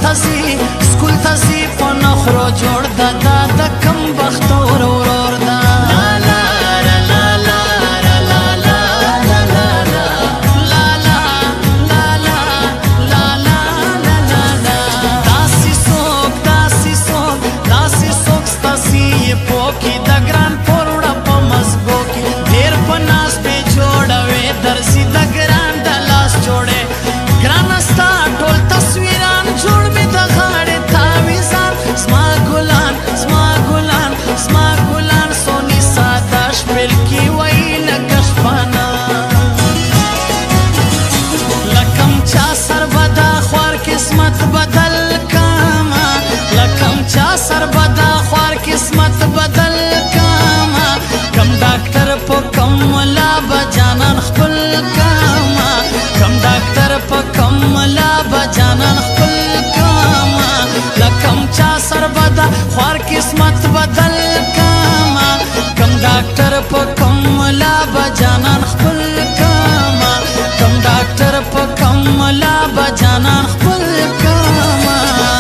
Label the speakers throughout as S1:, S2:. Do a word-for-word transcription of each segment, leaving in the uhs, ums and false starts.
S1: تزي سکول تزي په نخرو جوړ دا دا د کم بخت ور ورور دا قسمت بدل کاما کم ډاکټر په کم ملا بجانان خپل کاما کم ډاکټر په کم ملا بجانان خپل کاما لکم چا سربدا خوار قسمت بدل کاما کم ډاکټر په کم ملا بجانان خپل کاما کم ډاکټر په کم ملا بجانان خپل کاما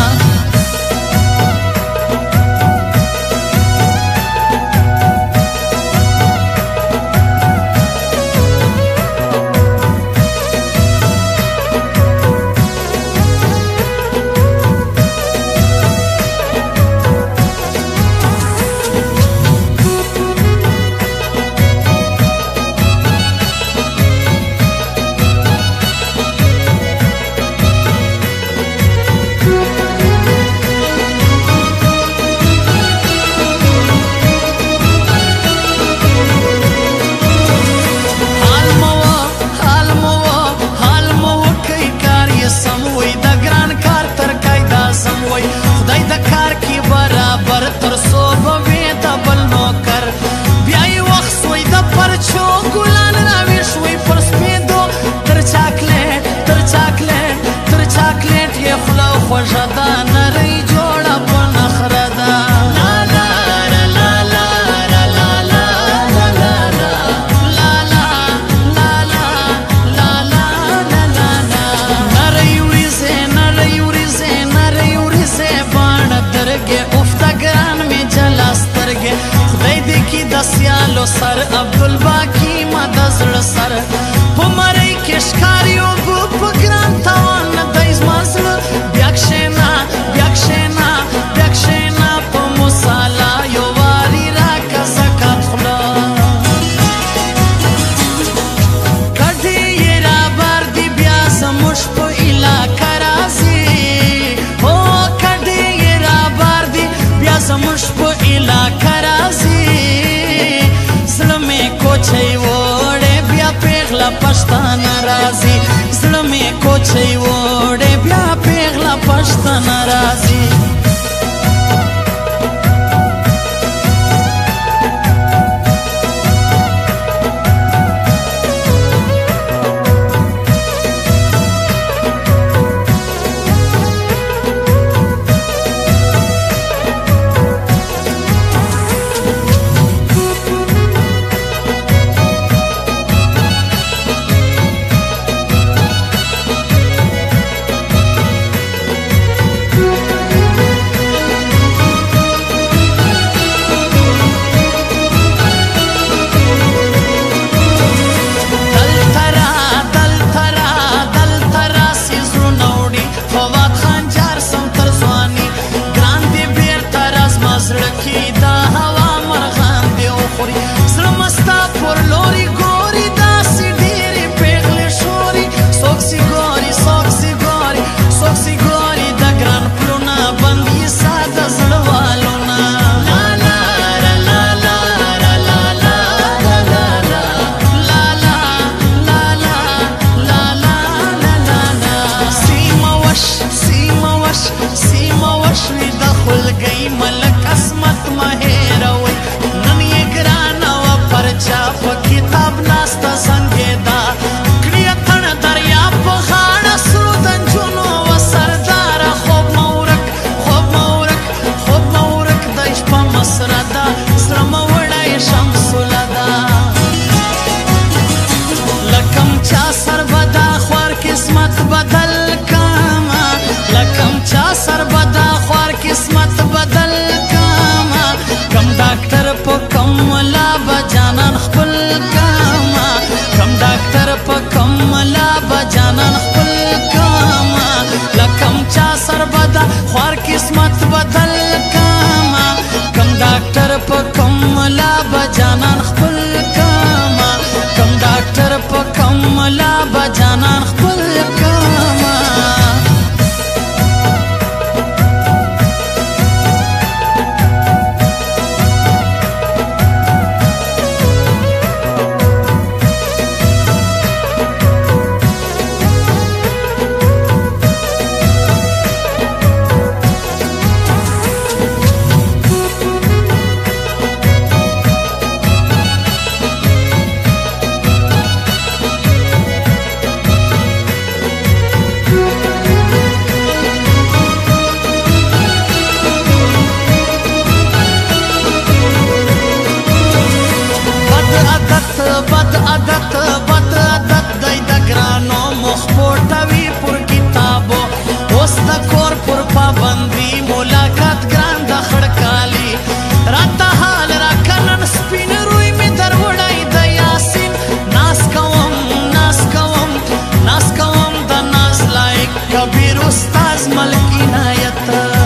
S1: خوشدا نری جوړه په نخره ده لا لا لا لا لا لا لا لا لا لا لا لا لا لا نری وریزه نری وریزه نری وریزه باڼ درګه افتا ګران می جلا سترګه خدای دې کی د سیالو سر عبدالباقی مد زړه سر په مری کې ښکاریو په ګران توان دایز مازله بیاکشینا بیاکشینا بیاکشینا په مصالا یو واری را کا زکات خلا کدی را بار دی بیا سمش په علاقه راځي او کدی را بار دی بیا سمش په علاقه راځي زلمه کوچي وړه بیا پیغلا پښتان راځي زلمه کوچي وړه بیا پیغلا پښتان راځي بدل کاما لکم چا بدا خوار قسمت بدل کاما کم ډاکټر په کم ملا بجانان خپل کاما کم ډاکټر په کم ملا بجانان خپل کاما بد عادت بد عادت دی د ګرانو مخ پورټوي پر کتابو اوس د کور پر پابندي ملاقات ګران د خړکالي راته حال راکنن سپین روی می دروړی د یاسین ناس کوم ناس کوم ناس کوم د ناس لایق کبیر استاد ملک عنایت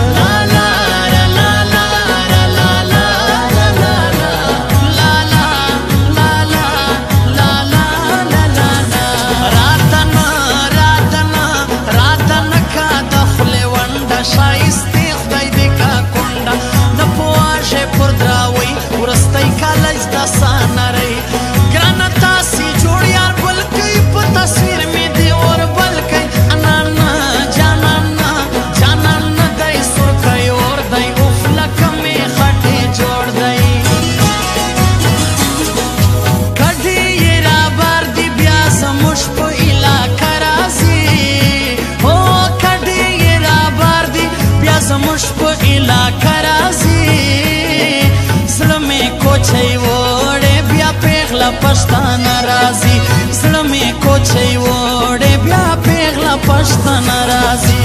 S1: پښتانه راځي زړه مې کوچي وړې بیا پیغله پښتانه راځي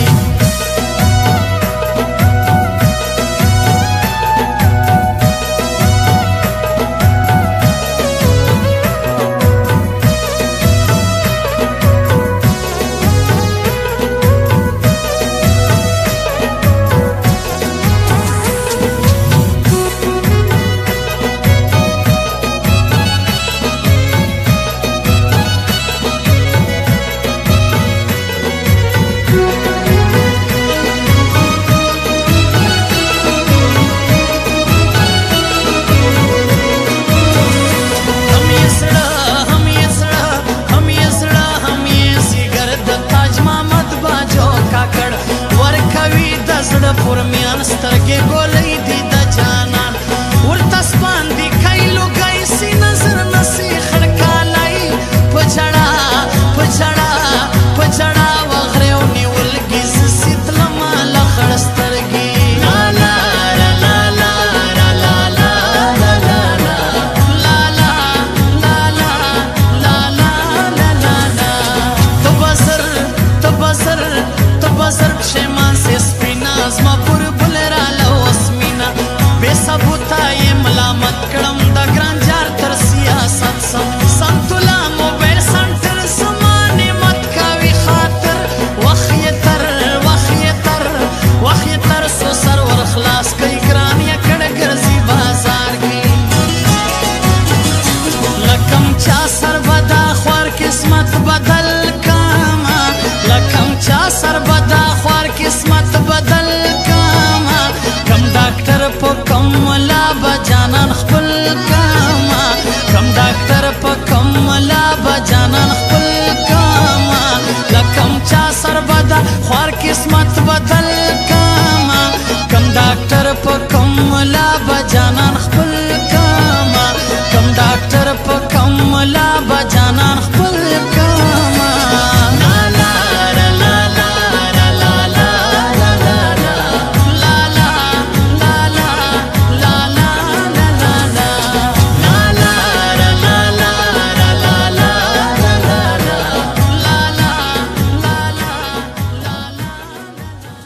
S1: پرمیان سترګې ګولې دي د جانان ورته سپاندې کایلو ګایسي نظر نسي خړکالی په جړا په جړا په جړا وغرېو نیولګي زسي تلما له خړ سترګې لا لا لا لا لا لا لا لا لا لا لا لا لا لا لا لا تو بزر تو بزر تو بزر پښېمان سي زما پر بل را لوس مینا بے ثبوتا یې ملامت کړم د ګران جار تر سیاست سم سنتولا موبایل سنټر زمانه مت کاوي خاطر وخی تر وخی تر وخی تر سو سر ور خلاص کوي ګران یا کړه ګرځي بازار کې لکم چا سر بدا خوار قسمت بدل کاما لکم چا سر بدا خوار قسمت بدل په کم ملا بجانان خپل کاما کم ډاکټر په کم ملا بجانان خپل کاما لکم چا سر بدا خوار قسمت بدل کاما کم ډاکټر په کم ملا